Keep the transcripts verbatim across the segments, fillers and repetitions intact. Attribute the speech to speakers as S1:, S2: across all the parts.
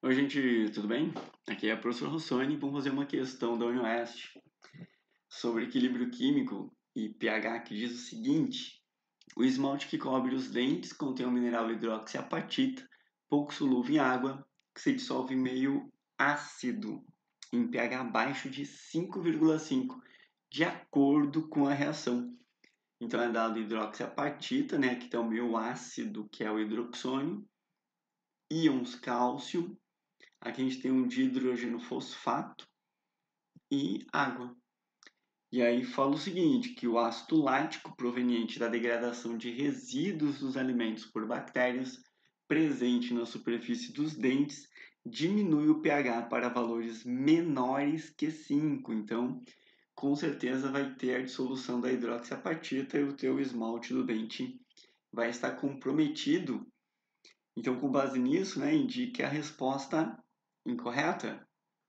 S1: Oi, gente, tudo bem? Aqui é o professor Rossoni. Vamos fazer uma questão da UniOeste sobre equilíbrio químico e pH, que diz o seguinte: o esmalte que cobre os dentes contém o mineral hidroxiapatita, pouco solúvel em água, que se dissolve em meio ácido, em pH abaixo de cinco vírgula cinco, de acordo com a reação. Então é dado hidroxiapatita, né, que está o meio ácido, que é o hidroxônio, íons cálcio. Aqui a gente tem um dihidrogênio fosfato e água. E aí fala o seguinte, que o ácido lático proveniente da degradação de resíduos dos alimentos por bactérias presente na superfície dos dentes diminui o pH para valores menores que cinco. Então, com certeza vai ter a dissolução da hidroxiapatita e o teu esmalte do dente vai estar comprometido. Então, com base nisso, né, indique a resposta incorreta.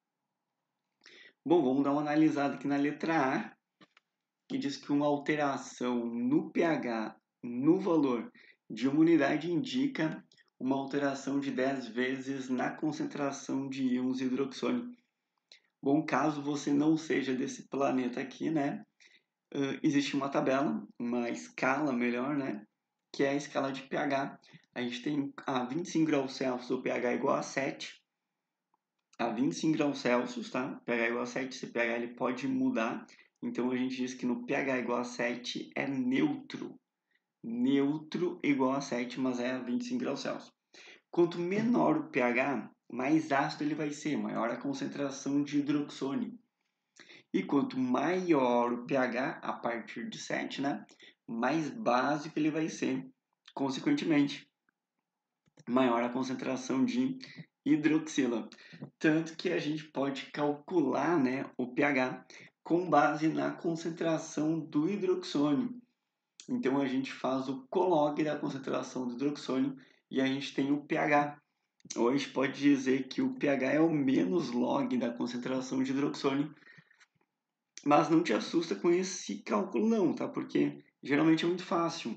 S1: Bom, vamos dar uma analisada aqui na letra A, que diz que uma alteração no pH no valor de uma unidade indica uma alteração de dez vezes na concentração de íons hidroxônio. Bom, caso você não seja desse planeta aqui, né, uh, existe uma tabela, uma escala melhor, né, que é a escala de pH. A gente tem a vinte e cinco graus Celsius o pH é igual a sete, a vinte e cinco graus Celsius, tá? pH igual a sete, esse pH ele pode mudar. Então a gente diz que no pH igual a sete é neutro. Neutro igual a sete, mas é vinte e cinco graus Celsius. Quanto menor o pH, mais ácido ele vai ser, maior a concentração de hidroxônio. E quanto maior o pH, a partir de sete, né, mais básico ele vai ser. Consequentemente, maior a concentração de hidroxila. Tanto que a gente pode calcular, né, o pH com base na concentração do hidroxônio. Então a gente faz o colog da concentração do hidroxônio e a gente tem o pH. Ou a gente pode dizer que o pH é o menos log da concentração de hidroxônio. Mas não te assusta com esse cálculo não, tá? Porque geralmente é muito fácil.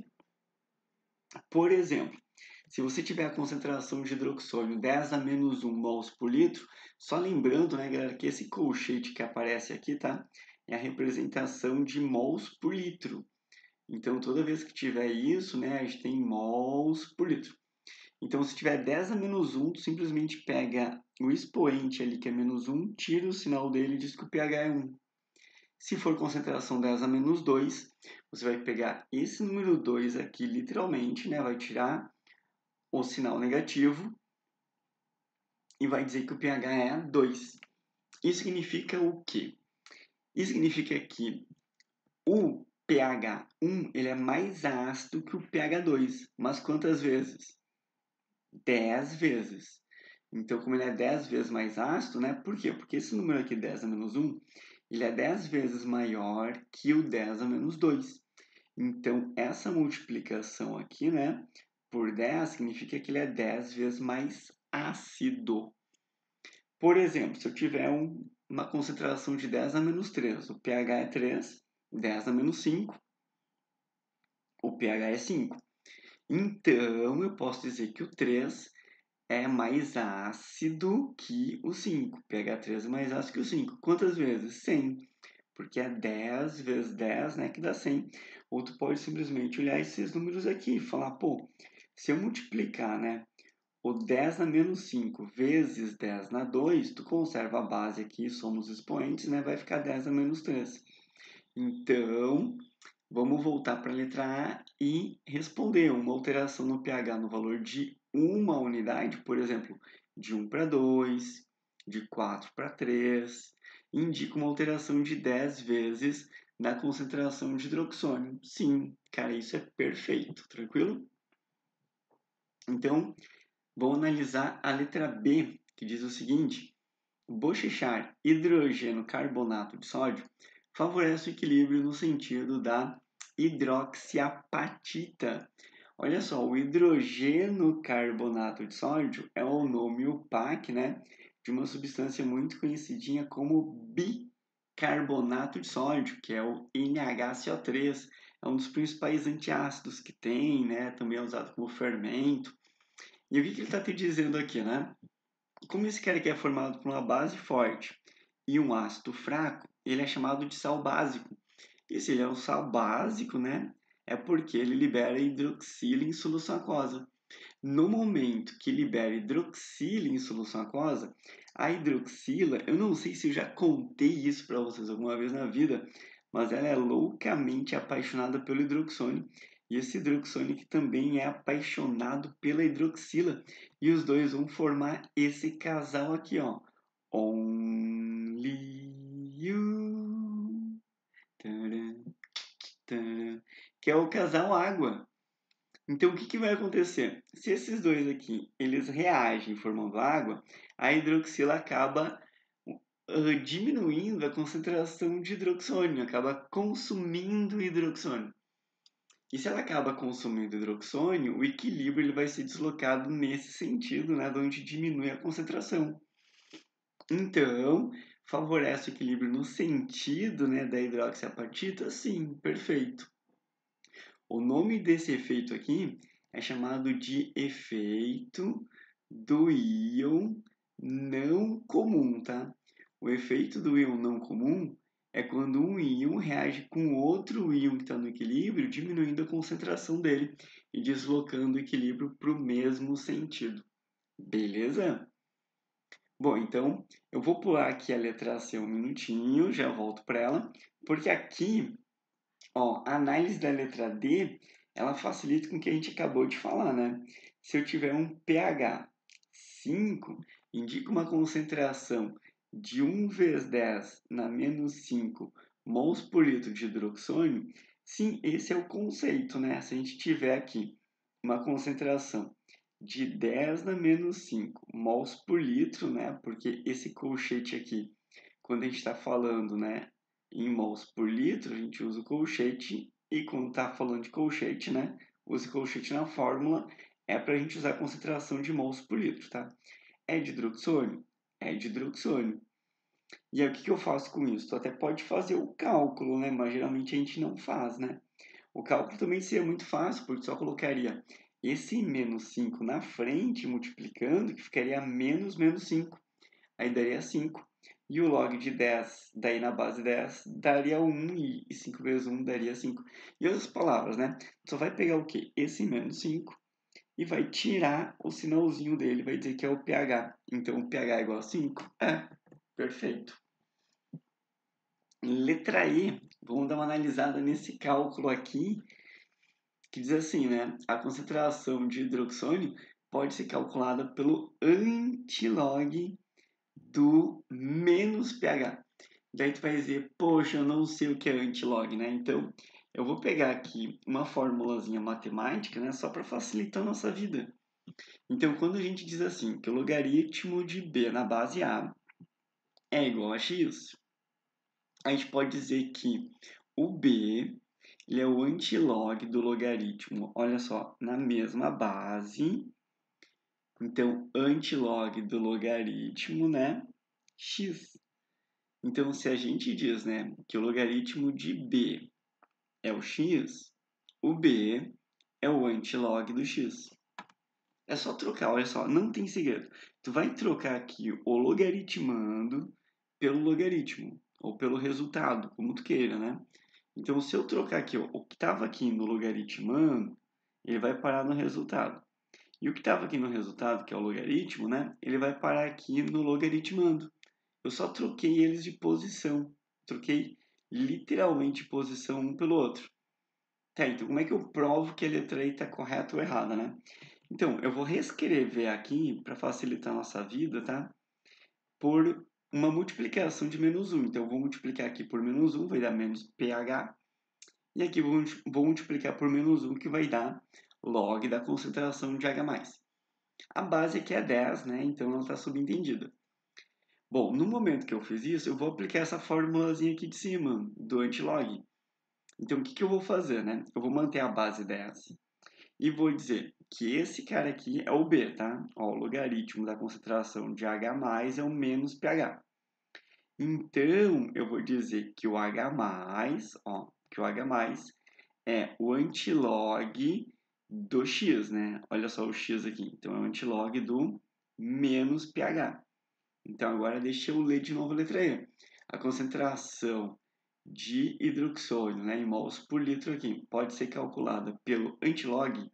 S1: Por exemplo, se você tiver a concentração de hidroxônio dez a menos um mols por litro, só lembrando, né, galera, que esse colchete que aparece aqui, tá? É a representação de mols por litro. Então, toda vez que tiver isso, né, a gente tem mols por litro. Então, se tiver dez a menos um, tu simplesmente pega o expoente ali, que é menos um, tira o sinal dele e diz que o pH é um. Se for concentração dez a menos dois, você vai pegar esse número dois aqui, literalmente, né, vai tirar o sinal negativo e vai dizer que o pH é dois. Isso significa o quê? Isso significa que o pH um ele é mais ácido que o pH dois. Mas quantas vezes? dez vezes. Então, como ele é dez vezes mais ácido, né? Por quê? Porque esse número aqui, dez a menos um, ele é dez vezes maior que o dez a menos dois. Então, essa multiplicação aqui, né, por dez, significa que ele é dez vezes mais ácido. Por exemplo, se eu tiver um, uma concentração de dez a menos três, o pH é três, dez a menos cinco, o pH é cinco. Então, eu posso dizer que o três é mais ácido que o cinco. pH três é mais ácido que o cinco. Quantas vezes? cem. Porque é dez vezes dez, né, que dá cem. Ou tu pode simplesmente olhar esses números aqui e falar, pô, se eu multiplicar, né, o dez na menos cinco vezes dez na dois, tu conserva a base aqui, somos expoentes, né, vai ficar dez a menos três. Então, vamos voltar para a letra A e responder uma alteração no pH no valor de uma unidade, por exemplo, de um para dois, de quatro para três, indica uma alteração de dez vezes na concentração de hidroxônio. Sim, cara, isso é perfeito, tranquilo? Então, vamos analisar a letra B, que diz o seguinte: bochechar hidrogênio carbonato de sódio favorece o equilíbrio no sentido da hidroxiapatita. Olha só, o hidrogênio carbonato de sódio é o nome opaco, né, de uma substância muito conhecidinha como bicarbonato de sódio, que é o N H C O três. É um dos principais antiácidos que tem, né, também é usado como fermento. E o que, que ele está te dizendo aqui, né? como esse cara aqui é formado por uma base forte e um ácido fraco, ele é chamado de sal básico. E se ele é um sal básico, né, é porque ele libera hidroxila em solução aquosa. No momento que libera hidroxila em solução aquosa, a hidroxila, eu não sei se eu já contei isso para vocês alguma vez na vida, mas ela é loucamente apaixonada pelo hidroxônio. E esse hidroxônio que também é apaixonado pela hidroxila. E os dois vão formar esse casal aqui, ó. Only you. Taran, taran, que é o casal água. Então, o que, que vai acontecer? Se esses dois aqui, eles reagem formando água, a hidroxila acaba uh, diminuindo a concentração de hidroxônio, acaba consumindo hidroxônio. E se ela acaba consumindo hidroxônio, o equilíbrio ele vai ser deslocado nesse sentido, né, de onde diminui a concentração. Então, favorece o equilíbrio no sentido, né, da hidroxiapatita? Sim, perfeito. O nome desse efeito aqui é chamado de efeito do íon não comum, tá? O efeito do íon não comum é quando um íon reage com outro íon que está no equilíbrio, diminuindo a concentração dele e deslocando o equilíbrio para o mesmo sentido. Beleza? Bom, então eu vou pular aqui a letra C um minutinho, já volto para ela, porque aqui, ó, a análise da letra D, ela facilita com o que a gente acabou de falar, né? Se eu tiver um pH cinco, indica uma concentração de um vezes dez na menos cinco mols por litro de hidroxônio, sim, esse é o conceito, né? Se a gente tiver aqui uma concentração de dez na menos cinco mols por litro, né? Porque esse colchete aqui, quando a gente está falando, né, em mols por litro, a gente usa o colchete, e quando está falando de colchete, né, usa colchete na fórmula, é para a gente usar a concentração de mols por litro, tá? É de hidroxônio? É de hidroxônio. E aí o que, que eu faço com isso? Tu até pode fazer o cálculo, né, mas geralmente a gente não faz, né? O cálculo também seria muito fácil, porque só colocaria esse menos cinco na frente, multiplicando, que ficaria menos menos cinco. Aí daria cinco. E o log de dez, daí na base dez, daria um, e cinco vezes um daria cinco. Em outras palavras, né? Só vai pegar o quê? Esse menos cinco e vai tirar o sinalzinho dele, vai dizer que é o pH. Então, o pH é igual a cinco? É, perfeito. Letra E, vamos dar uma analisada nesse cálculo aqui, que diz assim, né? A concentração de hidroxônio pode ser calculada pelo antilog do menos pH. Daí tu vai dizer, poxa, eu não sei o que é antilog, né? Então, eu vou pegar aqui uma formulazinha matemática, né? Só para facilitar a nossa vida. Então, quando a gente diz assim, que o logaritmo de b na base A é igual a x, a gente pode dizer que o b ele é o antilog do logaritmo, olha só, na mesma base. Então, antilog do logaritmo, né? X. Então, se a gente diz, né, que o logaritmo de b é o x, o b é o antilog do x. É só trocar, olha só, não tem segredo. Tu vai trocar aqui o logaritmando pelo logaritmo, ou pelo resultado, como tu queira, né? Então, se eu trocar aqui, ó, o que estava aqui no logaritmando, ele vai parar no resultado. E o que estava aqui no resultado, que é o logaritmo, né? Ele vai parar aqui no logaritmando. Eu só troquei eles de posição. Troquei literalmente posição um pelo outro. Tá, então como é que eu provo que a letra E está correta ou errada, né? Então, eu vou reescrever aqui, para facilitar a nossa vida, tá? Por uma multiplicação de menos um. Então, eu vou multiplicar aqui por menos um, vai dar menos pH. E aqui vou, vou multiplicar por menos um, que vai dar log da concentração de H+. A base aqui é dez, né? Então, ela está subentendida. Bom, no momento que eu fiz isso, eu vou aplicar essa formulazinha aqui de cima, do antilog. Então, o que, que eu vou fazer, né? Eu vou manter a base dez e vou dizer que esse cara aqui é o B, tá? Ó, o logaritmo da concentração de H+, é o menos pH. Então, eu vou dizer que o H+, ó, que o H+, é o antilog do X, né? Olha só o X aqui. Então, é o antilog do menos pH. Então, agora deixa eu ler de novo a letra E. A concentração de hidroxônio, né, em mols por litro aqui, pode ser calculada pelo antilog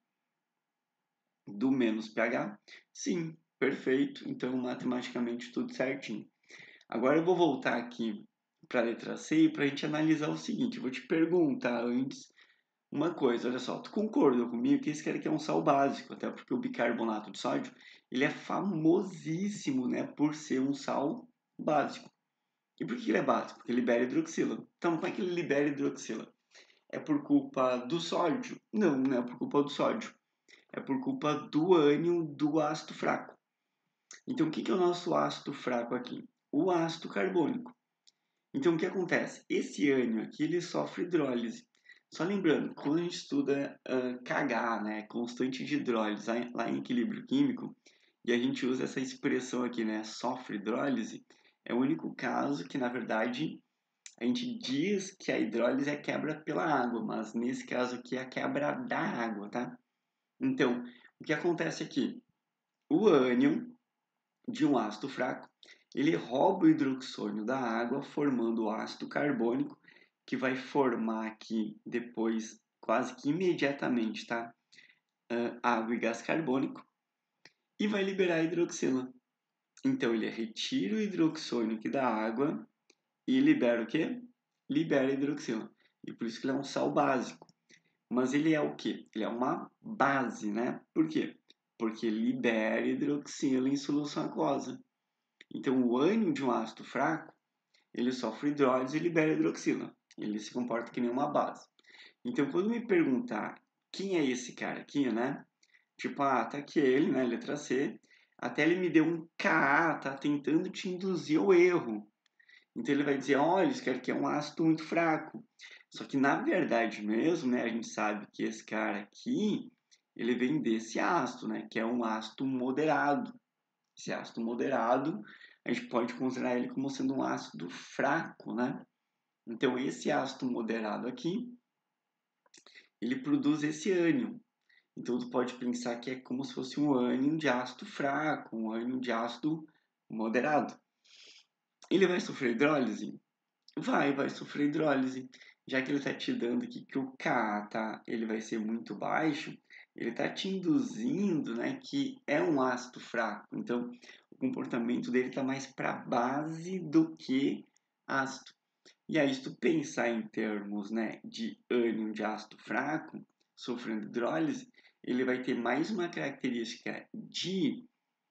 S1: do menos pH? Sim, perfeito. Então, matematicamente, tudo certinho. Agora eu vou voltar aqui para a letra C para a gente analisar o seguinte. Eu vou te perguntar antes uma coisa. Olha só, tu concorda comigo que esse cara aqui é um sal básico, até porque o bicarbonato de sódio, ele é famosíssimo, né, por ser um sal básico. E por que ele é básico? Porque ele libera hidroxila. Então, como é que ele libera hidroxila? É por culpa do sódio? Não, não é por culpa do sódio. É por culpa do ânion do ácido fraco. Então, o que é o nosso ácido fraco aqui? O ácido carbônico. Então, o que acontece? Esse ânion aqui, ele sofre hidrólise. Só lembrando, quando a gente estuda uh, K H, né, constante de hidrólise, lá em equilíbrio químico, e a gente usa essa expressão aqui, né, sofre hidrólise, é o único caso que, na verdade, a gente diz que a hidrólise é quebra pela água, mas nesse caso aqui é a quebra da água, tá? Então, o que acontece aqui? O ânion de um ácido fraco, ele rouba o hidroxônio da água, formando o ácido carbônico, que vai formar aqui depois, quase que imediatamente, tá? Uh, água e gás carbônico, e vai liberar a hidroxila. Então, ele retira o hidroxônio aqui da água e libera o quê? Libera a hidroxila. E por isso que ele é um sal básico. Mas ele é o quê? Ele é uma base, né? Por quê? Porque libera hidroxila em solução aquosa. Então, o ânion de um ácido fraco, ele sofre hidrólise e libera hidroxila. Ele se comporta que nem uma base. Então, quando me perguntar quem é esse cara aqui, né? Tipo, ah, tá aqui ele, né? Letra C. Até ele me deu um Ka, tá tentando te induzir ao erro. Então, ele vai dizer, olha, esse cara aqui é um ácido muito fraco. Só que, na verdade mesmo, né? A gente sabe que esse cara aqui, ele vem desse ácido, né? Que é um ácido moderado. Esse ácido moderado, a gente pode considerar ele como sendo um ácido fraco, né? Então, esse ácido moderado aqui, ele produz esse ânion. Então, tu pode pensar que é como se fosse um ânion de ácido fraco, um ânion de ácido moderado. Ele vai sofrer hidrólise? Vai, vai sofrer hidrólise. Já que ele está te dando aqui que o Ka, tá, ele vai ser muito baixo, ele está te induzindo, né, que é um ácido fraco. Então, o comportamento dele está mais para base do que ácido. E aí, se tu pensar em termos, né, de ânion de ácido fraco, sofrendo hidrólise, ele vai ter mais uma característica de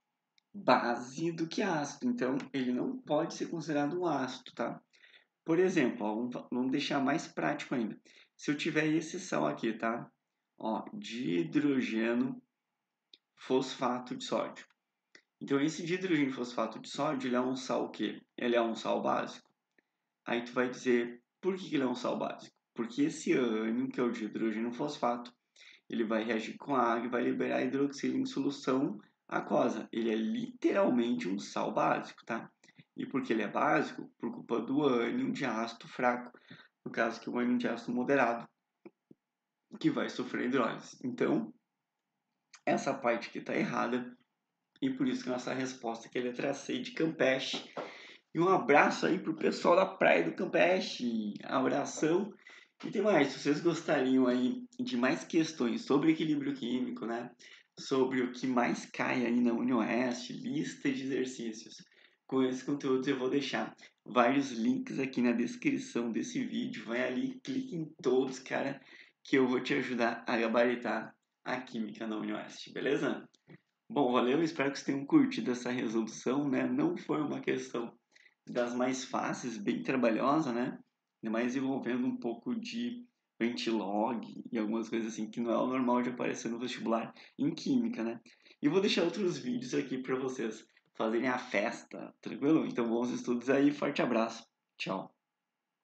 S1: base do que ácido. Então, ele não pode ser considerado um ácido, tá? Por exemplo, ó, vamos, vamos deixar mais prático ainda. Se eu tiver esse sal aqui, tá? Ó, dihidrogeno fosfato de sódio. Então, esse dihidrogeno fosfato de sódio, ele é um sal o quê? Ele é um sal básico. Aí tu vai dizer, por que ele é um sal básico? Porque esse ânion, que é o dihidrogeno fosfato, ele vai reagir com a água e vai liberar hidroxila em solução aquosa. Ele é literalmente um sal básico, tá? E por que ele é básico? Por culpa do ânion de ácido fraco, no caso que é o ânion de ácido moderado, que vai sofrer hidrólise. Então, essa parte aqui está errada, e por isso que a nossa resposta aqui é a letra C de Campeche. E um abraço aí pro pessoal da praia do Campeche. Abração. E tem mais, se vocês gostariam aí de mais questões sobre equilíbrio químico, né? Sobre o que mais cai aí na UniOeste, lista de exercícios. Com esses conteúdos eu vou deixar vários links aqui na descrição desse vídeo. Vai ali, clique em todos, cara, que eu vou te ajudar a gabaritar a química na UniOeste, beleza? Bom, valeu, espero que vocês tenham curtido essa resolução, né? Não foi uma questão das mais fáceis, bem trabalhosa, né? Ainda mais envolvendo um pouco de antilog e algumas coisas assim que não é o normal de aparecer no vestibular em química, né? E vou deixar outros vídeos aqui para vocês fazerem a festa, tranquilo? Então, bons estudos aí, forte abraço, tchau!